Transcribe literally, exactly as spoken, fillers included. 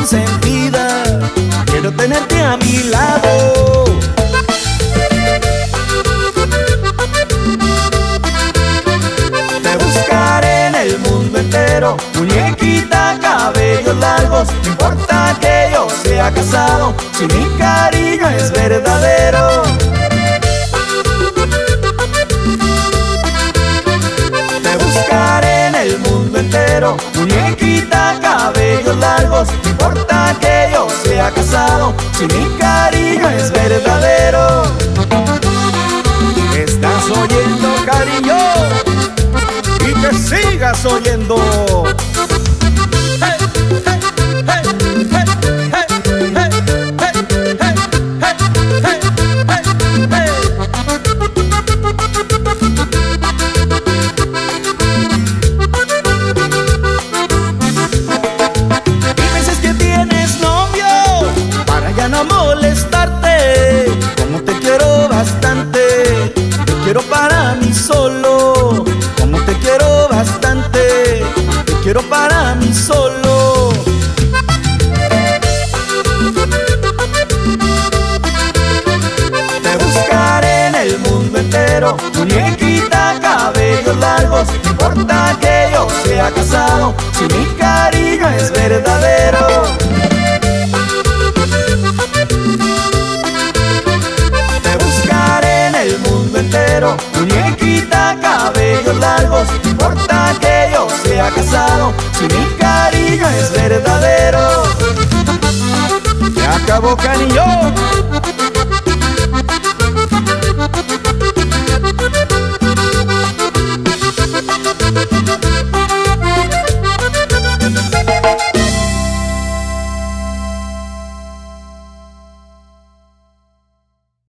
consentida, quiero tenerte a mi lado. Te buscaré en el mundo entero, muñequita, cabellos largos. No importa que yo sea casado, si mi cariño es verdadero. Te buscaré en el mundo entero, muñequita, cabellos largos. No importa que yo sea casado, si mi cariño es verdadero. ¿Estás oyendo, cariño? Y que sigas oyendo. Hey, hey, hey, hey, hey, hey, hey, hey, hey, hey, hey. No molestarte, como te quiero bastante, te quiero para mí solo, como te quiero bastante, te quiero para mí solo. Te buscaré en el mundo entero, muñequita, cabellos largos. No importa que yo sea casado, si mi cariño es verdadero. El mundo entero, muñequita, cabellos largos. No importa que yo sea casado, si mi cariño es verdadero. Se acabó, cariño.